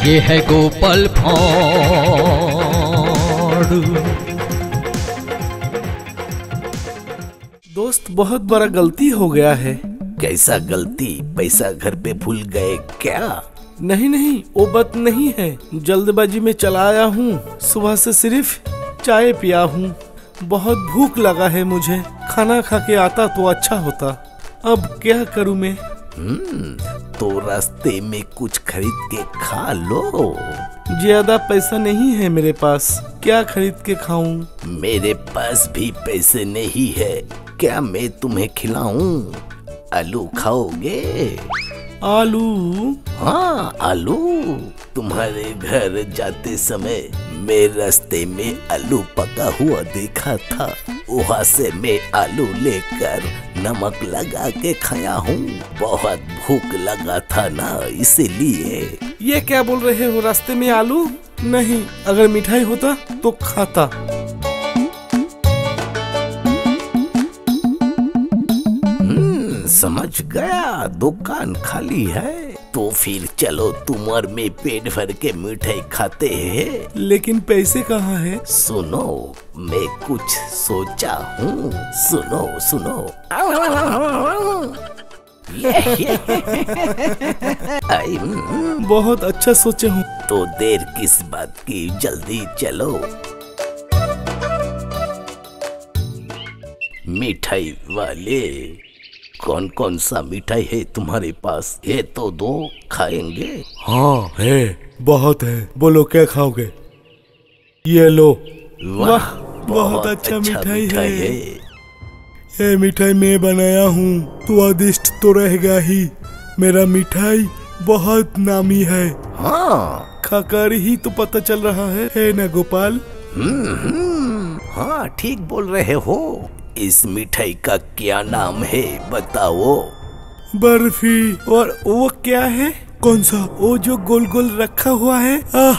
ये है गोपाल भांड। दोस्त बहुत बड़ा गलती हो गया है। कैसा गलती? पैसा घर पे भूल गए क्या? नहीं नहीं, वो बात नहीं है। जल्दबाजी में चला आया हूँ। सुबह से सिर्फ चाय पिया हूँ। बहुत भूख लगा है मुझे। खाना खा के आता तो अच्छा होता। अब क्या करूँ मैं? तो रास्ते में कुछ खरीद के खा लो। ज्यादा पैसा नहीं है मेरे पास। क्या खरीद के खाऊं? मेरे पास भी पैसे नहीं है। क्या मैं तुम्हें खिलाऊं? आलू खाओगे? आलू? हाँ, आलू। तुम्हारे घर जाते समय मैं रास्ते में आलू पका हुआ देखा था। वहाँ से मैं आलू लेकर नमक लगा के खाया हूँ। बहुत भूख लगा था ना, इसीलिए। ये क्या बोल रहे हो? रास्ते में आलू? नहीं, अगर मिठाई होता तो खाता। समझ गया, दुकान खाली है। तो फिर चलो तुम और मैं पेट भर के मिठाई खाते हैं। लेकिन पैसे कहाँ है? सुनो, मैं कुछ सोचा हूँ। सुनो सुनो। बहुत अच्छा सोचे हूँ। तो देर किस बात की, जल्दी चलो। मिठाई वाले, कौन कौन सा मिठाई है तुम्हारे पास? ये तो दो, खाएंगे? हाँ है, बहुत है। बोलो क्या खाओगे? ये लो। वाह, बहुत अच्छा मिठाई है। ये मिठाई मैं बनाया हूँ। स्वादिष्ट तो रहेगा ही। मेरा मिठाई बहुत नामी है। हाँ, खाकर ही तो पता चल रहा है ना गोपाल? हाँ, ठीक बोल रहे हो। इस मिठाई का क्या नाम है, बताओ? बर्फी। और वो क्या है? कौन सा? वो जो गोल गोल रखा हुआ है?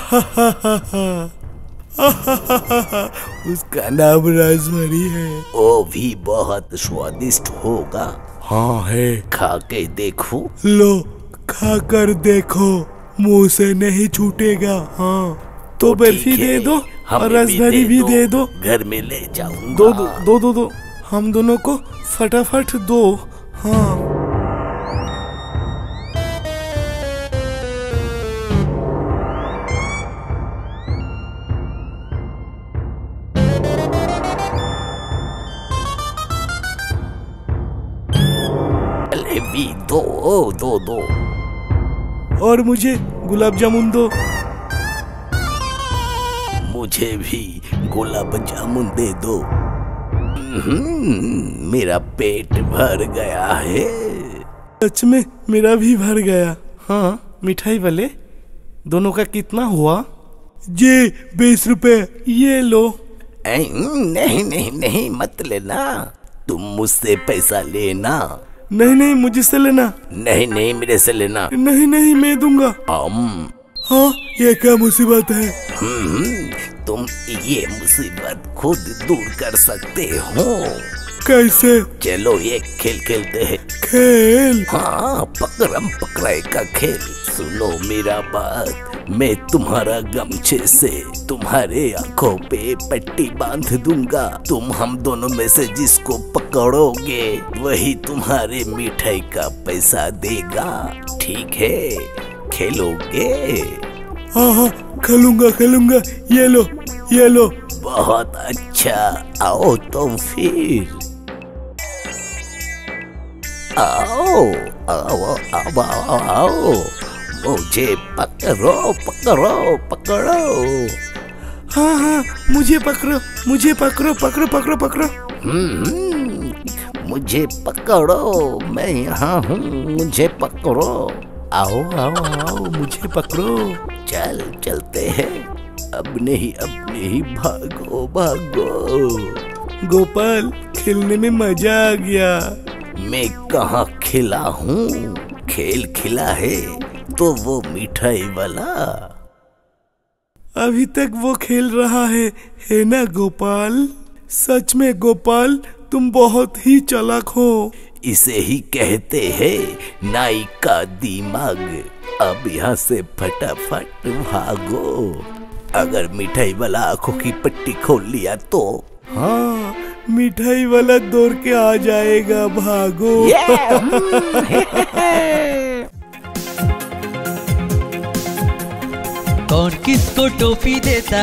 उसका नाम राजभरी है। वो भी बहुत स्वादिष्ट होगा। हाँ है। खा के देखो। लो, खाकर देखो, मुंह से नहीं छूटेगा। हाँ तो बर्फी दे दो और राजभरी भी दे दो। घर में ले जाऊंगा। दो दो दो दो दो, हम दोनों को फटाफट दो। हाँ। जलेबी दो, दो दो। और मुझे गुलाब जामुन दो। मुझे भी गुलाब जामुन दे दो। मेरा पेट भर गया है। सच में मेरा भी भर गया। हाँ मिठाई वाले, दोनों का कितना हुआ? जी 20 रुपए। ये लो। नहीं नहीं नहीं, मत लेना। तुम मुझसे पैसा लेना। नहीं नहीं, मुझसे लेना। नहीं नहीं, मेरे से लेना। नहीं नहीं, मैं दूंगा। हाँ, ये क्या मुसीबत है? तुम ये मुसीबत खुद दूर कर सकते हो। कैसे? चलो ये खेल खेलते हैं। खेल? हाँ, पकड़म पकड़ाई का खेल। सुनो मेरा बात, मैं तुम्हारा गमछे से तुम्हारे आंखों पे पट्टी बांध दूंगा। तुम हम दोनों में से जिसको पकड़ोगे वही तुम्हारे मिठाई का पैसा देगा। ठीक है, खेलोगे? हाँ हाँ, खेलूंगा खेलूंगा। ये लो, ये लो। बहुत अच्छा, आओ तो फिर। आओ आओ आओ आओ आओ, मुझे पकड़ो पकड़ो पकड़ो। हाँ हाँ, मुझे पकड़ो, मुझे पकड़ो, पकड़ो पकड़ो पकड़ो। मुझे पकड़ो, मैं यहाँ हूँ, मुझे पकड़ो। आओ आओ आओ, मुझे पकड़ो। चल चलते हैं। अब नहीं, भागो भागो। गोपाल, खेलने में मजा आ गया। मैं कहाँ खिला हूँ? खेल खिला है तो वो मिठाई वाला। अभी तक वो खेल रहा है ना गोपाल? सच में गोपाल, तुम बहुत ही चालाक हो। इसे ही कहते हैं नाई का दिमाग। अब यहाँ से फटाफट भागो। अगर मिठाई वाला आंखों की पट्टी खोल लिया तो। हाँ, मिठाई वाला दौड़ के आ जाएगा, भागो। कौन किसको टोपी देता,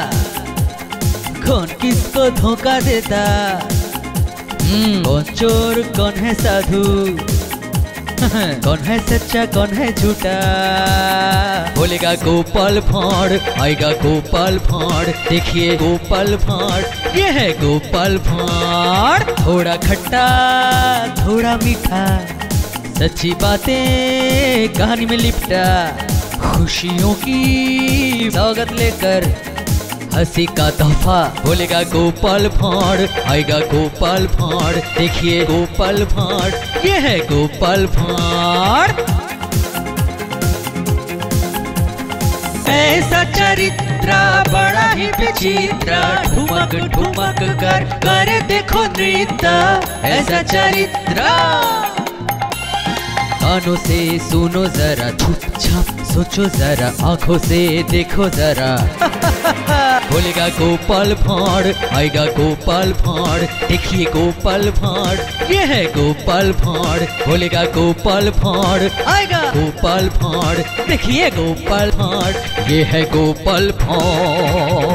कौन किसको धोखा देता, कौन चोर कौन है साधु, कौन है सच्चा कौन है झूठा। बोलेगा गोपाल भांड़, आएगा गोपाल भांड़, देखिए गोपाल भांड़, ये है गोपाल भांड़। थोड़ा खट्टा थोड़ा मीठा, सच्ची बातें कहानी में लिपटा, खुशियों की सौगत लेकर हंसी का तोहफा। बोलेगा गोपाल भांड़, आएगा गोपाल भांड़, देखिए गोपाल भांड़, ये है गोपाल भांड़। ऐसा चरित्र बड़ा ही विचित्र, ठुमक ठुमक कर करे देखो नृत्य। ऐसा चरित्र कानों से सुनो जरा, चुपचाप सोचो जरा, आंखों से देखो जरा। बोलेगा गोपाल भांड़, आएगा गोपाल भांड़, देखिए गोपाल भांड़, ये है गोपाल भांड़। बोलेगा गोपाल भांड़, आएगा गोपाल भांड़, देखिए गोपाल भांड़, ये है गोपाल भांड़।